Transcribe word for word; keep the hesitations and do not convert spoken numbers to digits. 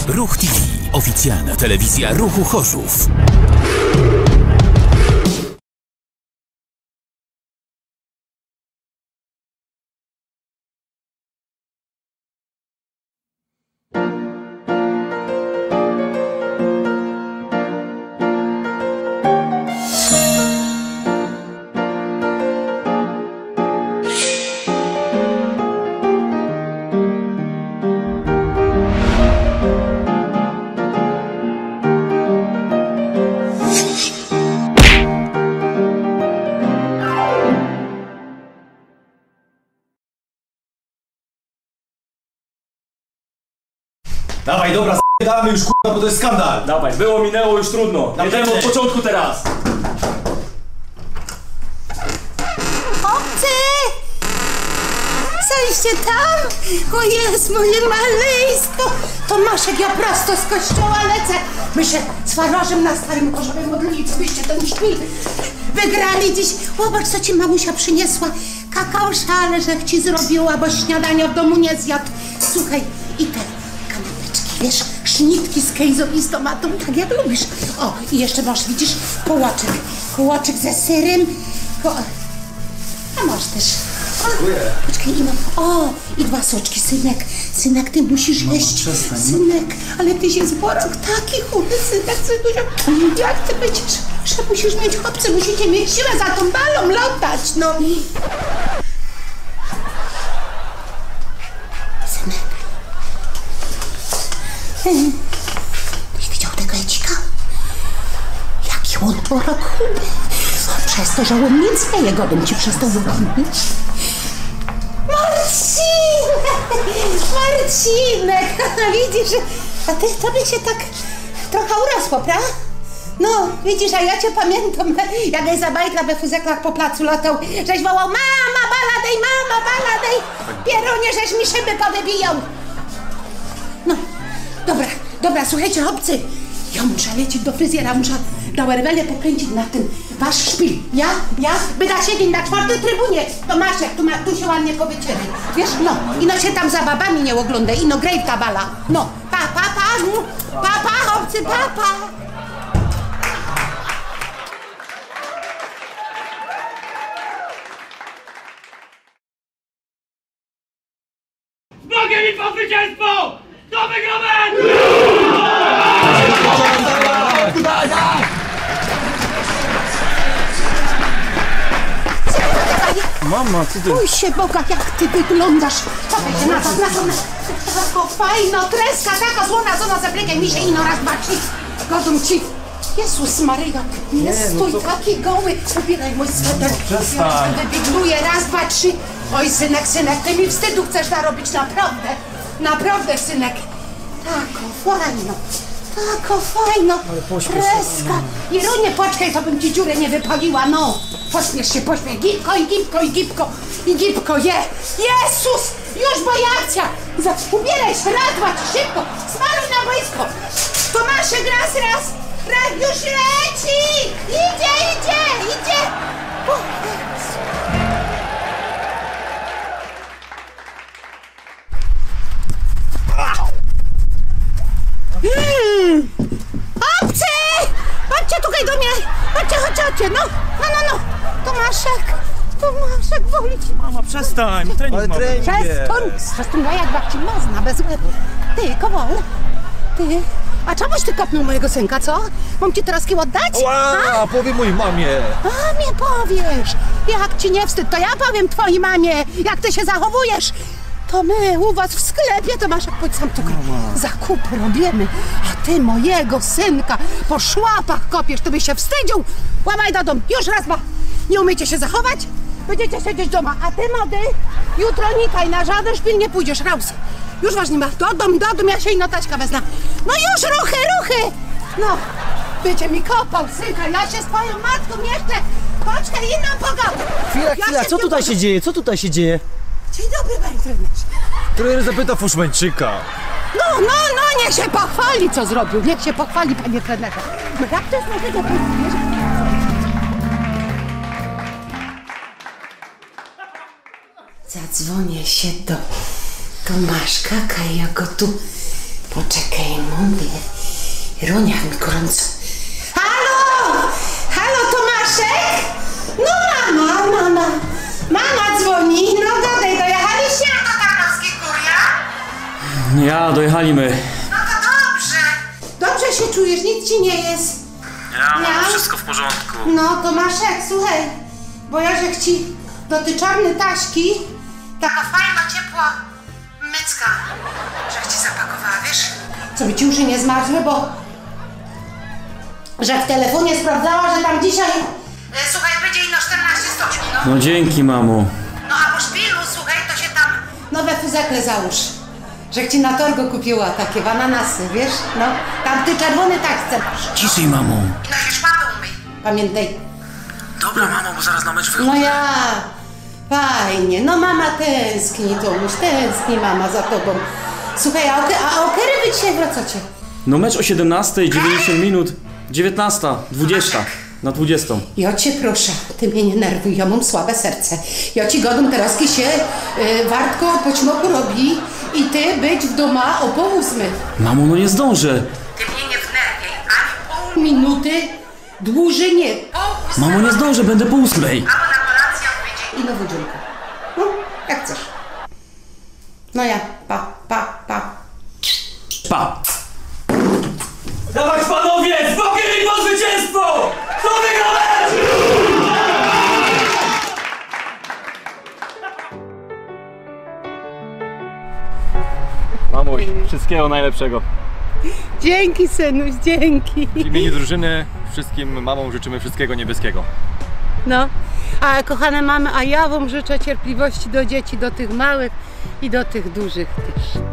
Ruch T V. Oficjalna telewizja Ruchu Chorzów. Dawaj, dobra, damy już k***a, bo to jest skandal! Dawaj, było, minęło, już trudno. Jedziemy od początku teraz! Obcy! Jesteście tam? O jest moje maleństwo! Tomaszek, ja prosto z kościoła lecę! My się z farożem na Starym Chorzowie modlili, co byście ten szpil wygrali dziś. Zobacz, co ci mamusia przyniesła. Kakao szależek ci zrobiła, bo śniadania w domu nie zjadł. Słuchaj, i te kanapeczki, wiesz, sznitki z kejzą i z tomatą, tak jak lubisz. O, i jeszcze masz, widzisz, kołaczyk. Kołaczyk ze serem. Ko A masz też. Dziękuję. Poczekaj, i mam. O, i dwa soczki, synek. Synek, ty musisz Mama, jeść. przestań, no. Synek, ale tyś jest borok taki chudy, synek, synusia. Jak ty będziesz? Że musisz mieć chłopcy, musicie mieć siłę za tą balą latać, no. Synek. Hmm. Tyś widział tego Edzika? Jaki on borok chudy. Przez to, że on nie zleje godą ci przestał wyglądać. Marcinek! Marcinek! Widzisz, a ty, tobie się tak trochę urosło, prawda? No, widzisz, a ja cię pamiętam, jak za bajtla we fuzeklach po placu latał, żeś wołał: mama, baladej, mama, baladej! Pierunie, żeś mi szyby powybijał. No, dobra, dobra, słuchajcie, chłopcy, ja muszę lecieć do fryzjera, muszę na werwelę pokręcić na tym wasz szpil. Ja, ja, by da siedzieć na czwartej trybunie. Tomaszek, tu, ma, tu się ładnie powyciery. Wiesz, no, i no się tam za babami nie oglądaj, i no grej ta bala. No, pa, pa, pa, pa, pa, chłopcy, pa, pa. Z Bogiem i po zwycięstwo! Kto wygra mecz? Mama, co ty? Bój się Boga, jak ty wyglądasz. Czekaj się na to, na to, na to. Fajno, treska, taka słona, co na zablegaj mi się ino raz, dwa, trzy. Godzą ci. Jezus Maryjo, nie stój no to... taki goły. Ubieraj mój sweter. Przestań. Ja wybigluję, raz, dwa, trzy. Oj, synek, synek, ty mi wstydu chcesz narobić, naprawdę. Naprawdę, synek. Tako fajno. Tako fajno. Treska. Jerunie, poczekaj, to bym ci dziurę nie wypaliła, no. Pośmiesz się, pośmiesz. Gipko i gipko i gipko. I gipko, je. Jezus! Już bojacja. Za... Ubieraj się, raz, dwa, trzy, szybko. Smaruj na boisko. Tomaszek, raz, raz. Raz, już leci. Idzie, idzie, idzie. O, Jezu. Hmm. Obcy! Chodźcie tutaj do mnie! Chodźcie, chodźcie, chodźcie, no! No, no, no! Tomaszek! Tomaszek, woli ci! Mama, przestań, trening Ale mamy. trening Przestań! jest. Przestań, ja jak babci mazna, bez łebu! Ty, Kowal! Ty! A czemuś ty kopnął mojego synka, co? Mam ci teraz kieł oddać? Ła, powiem mojej mamie. A mnie powiesz! Jak ci nie wstyd, to ja powiem twojej mamie, jak ty się zachowujesz! To my u was w sklepie, Tomaszek, chodź sam tu zakupy robimy, a ty mojego synka po szłapach kopiesz, to byś się wstydził! Łamaj do domu, już raz, dwa! Nie umiecie się zachować? Będziecie siedzieć doma, a ty, młody, jutro nikaj, na żaden szpil nie pójdziesz, raus! Już ważnie ma, do domu, do domu, ja się i notaczka wezmę. No już, ruchy, ruchy! No, będzie mi kopał, synka, ja się z twoją matką jeszcze, poczekaj, inną pogadę! Chwila, chwila, co tutaj się dzieje? Co tutaj się dzieje? Dzień dobry, panie trenerze. Trener zapyta Fuszmańczyka. No, no, no, niech się pochwali, co zrobił. Niech się pochwali, panie trenerze. No jak to jest możliwe, panie trenerze? Zadzwonię się do Tomaszka, kaj ja go tu Poczekaj, mówię. Ironia mi gorąco. Halo! Halo, Tomaszek? No mama, mama. Mama dzwoni. No dodaj, dojechaliście do Tarnowskiej Góry, ja? Ja, dojechaliśmy. No to dobrze. Dobrze się czujesz, nic ci nie jest. Ja, mam Ja? wszystko w porządku. No, Tomaszek, słuchaj, bo ja żech ci do tej czarnej taśki taka fajna, ciepła mycka, żech ci zapakowała, wiesz? Co by ci uszy nie zmarzły, bo że w telefonie sprawdzała, że tam dzisiaj, e, słuchaj, będzie ino czternaście stopni, no. No dzięki, mamo. No a po szpilu, słuchaj, to się tam nowe fuzekle załóż. Żech ci na torgo kupiła takie bananasy, wiesz? No, tam ty czerwony taśce masz. Ciszej, mamo. I no się szpatą umyj, pamiętaj. Dobra, mamo, bo zaraz na mecz wychodzę. No ja, fajnie, no mama tęskni, Tomuś, tęskni mama za tobą. Słuchaj, a o, a o kiedy wy dzisiaj wracacie? No mecz o siedemnastej, dziewięćdziesiąt minut. dziewiętnasta, dwudziesta. Na dwudziestą. Ja cię proszę, ty mnie nie nerwuj, ja mam słabe serce. Ja ci gadam teraz, kiedy się y, Wartko po ćmoku robi i ty być w domu o pół ósmej. Mamo, no nie zdążę. Ty mnie nie wnerwiaj, ani pół minuty dłużej nie. Pół ósmej. Mamo, nie zdążę, będę po ósmej. Albo na kolację odpowiedzi i nową dziurkę. No, jak chcesz. No ja, pa, pa, pa. Pa. Dawać panowie! Z bokiem i po zwycięstwo! Kto wygra mecz? Mamuś, wszystkiego najlepszego. Dzięki, synuś, dzięki. W imieniu drużyny wszystkim mamom życzymy wszystkiego niebieskiego. No, a kochane mamy, a ja wam życzę cierpliwości do dzieci, do tych małych i do tych dużych też.